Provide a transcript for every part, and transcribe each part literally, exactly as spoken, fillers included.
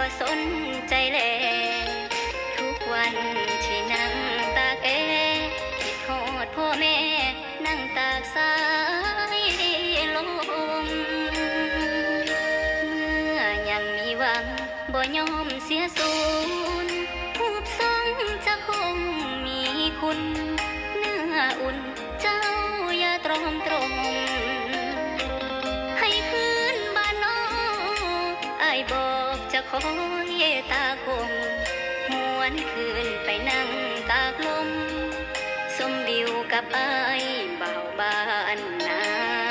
สนใจแลทุกวันที่นั่งตากแอคิดฮอดพ่อแม่นั่งตากสายลมเมื่อยังมีหวังบ่ยอมเสียสูญรูปทรงจะคงมีคุณเนื้ออุ่นเจ้าอย่าตรอมตรมให้คืนบ้านน้องอ้ายบอกจะคอยตาคมหวนคืนไปนั่งตากลมสมวิวกับอ้ายบ่าวบ้านนา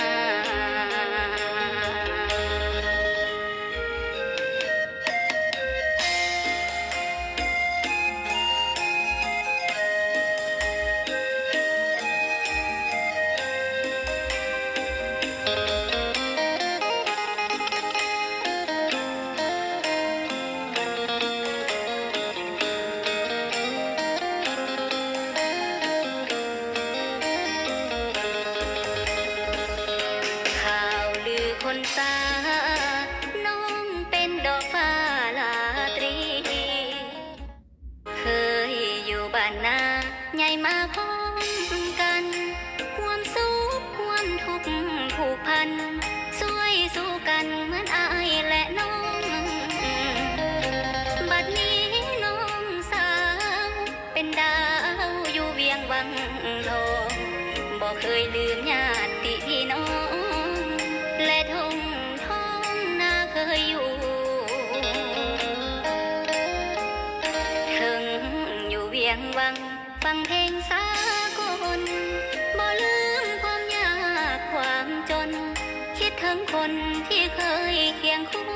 คนตาน้องเป็นดอกฟ้าลาตรีเคยอยู่บ้านนาใหญ่มาพร้อมกันห่วมสุขห่วมทุกข์ผูกพันสวยสู้กันเหมือนอายและน้องบัดนี้น้องสาวเป็นดาวอยู่เวียงวังทองบ่เคยลืมญาติพี่น้องและทงท้องนาเคยอยู่ถึงอยู่เวียงวังฟังเพลงสากลบ่ลืมความยากความจนคิดถึงคนที่เคยเคียงคู่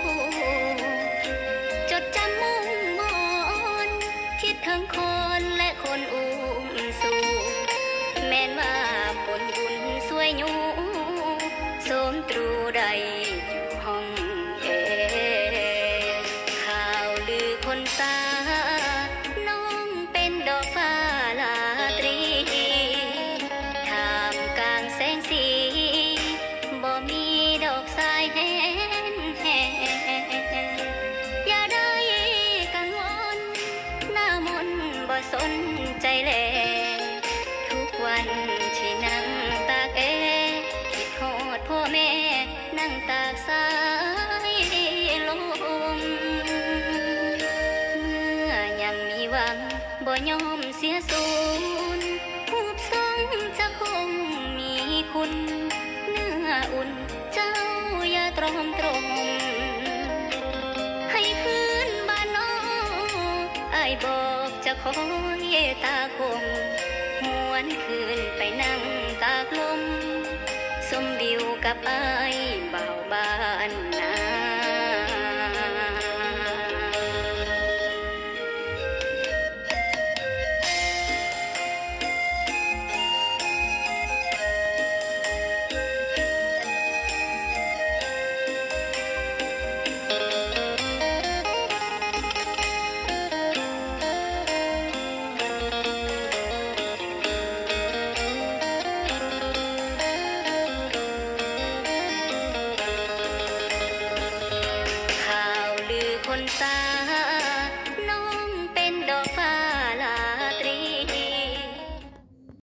จดจำมุ่งมนคิดถึงคนและคนอุ้มสู่แม้นว่าผลบุญสวยอยู่สมตรูใดอยู่ห้องเอข่าวลือคนตาน้องเป็นดอกฟ้าลาตรีท่ามกลางแสงสีบ่มีดอกสายแห้งแห้งอย่าได้กังวลหน้ามนบ่สนใจแลทุกวันที่นั่งตากแอโทษพ่อแม่นั่งตากสายลมเมื่อยังมีหวังบ่ยอมเสียสูญรูปทรงจะคงมีคุณเนื้ออุ่นเจ้าอย่าตรอมตรมให้คืนบ้านน้องอ้ายบอกจะคอยตาคมหวนคืนไปนั่งตากลมสมวิวกับอ้ายบ่าวบ้านนา